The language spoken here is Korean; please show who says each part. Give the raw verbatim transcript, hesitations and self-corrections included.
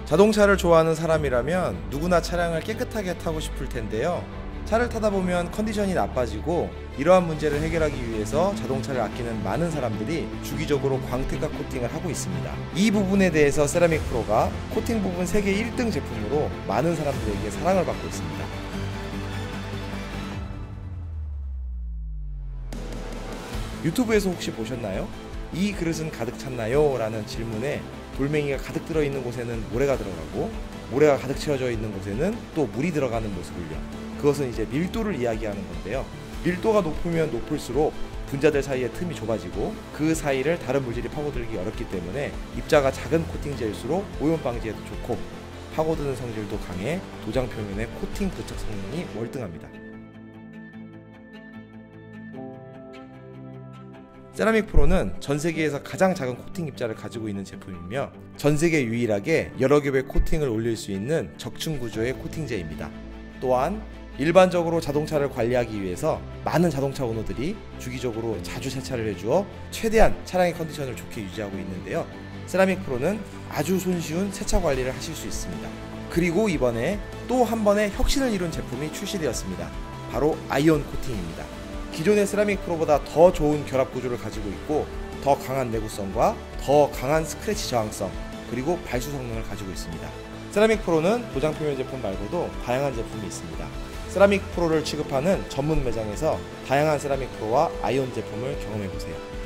Speaker 1: 자동차를 좋아하는 사람이라면 누구나 차량을 깨끗하게 타고 싶을 텐데요. 차를 타다 보면 컨디션이 나빠지고 이러한 문제를 해결하기 위해서 자동차를 아끼는 많은 사람들이 주기적으로 광택과 코팅을 하고 있습니다. 이 부분에 대해서 세라믹 프로가 코팅 부분 세계 일 등 제품으로 많은 사람들에게 사랑을 받고 있습니다. 유튜브에서 혹시 보셨나요? 이 그릇은 가득 찼나요? 라는 질문에 돌멩이가 가득 들어있는 곳에는 모래가 들어가고 모래가 가득 채워져 있는 곳에는 또 물이 들어가는 모습을요. 그것은 이제 밀도를 이야기하는 건데요. 밀도가 높으면 높을수록 분자들 사이의 틈이 좁아지고 그 사이를 다른 물질이 파고들기 어렵기 때문에 입자가 작은 코팅제일수록 오염 방지에도 좋고 파고드는 성질도 강해 도장 표면의 코팅 부착 성능이 월등합니다. 세라믹 프로는 전 세계에서 가장 작은 코팅 입자를 가지고 있는 제품이며 전 세계 유일하게 여러 겹의 코팅을 올릴 수 있는 적층 구조의 코팅제입니다. 또한 일반적으로 자동차를 관리하기 위해서 많은 자동차 오너들이 주기적으로 자주 세차를 해주어 최대한 차량의 컨디션을 좋게 유지하고 있는데요. 세라믹 프로는 아주 손쉬운 세차 관리를 하실 수 있습니다. 그리고 이번에 또 한 번의 혁신을 이룬 제품이 출시되었습니다. 바로 아이온 코팅입니다. 기존의 세라믹 프로보다 더 좋은 결합 구조를 가지고 있고 더 강한 내구성과 더 강한 스크래치 저항성 그리고 발수 성능을 가지고 있습니다. 세라믹 프로는 도장 표면 제품 말고도 다양한 제품이 있습니다. 세라믹 프로를 취급하는 전문 매장에서 다양한 세라믹 프로와 아이온 제품을 경험해보세요.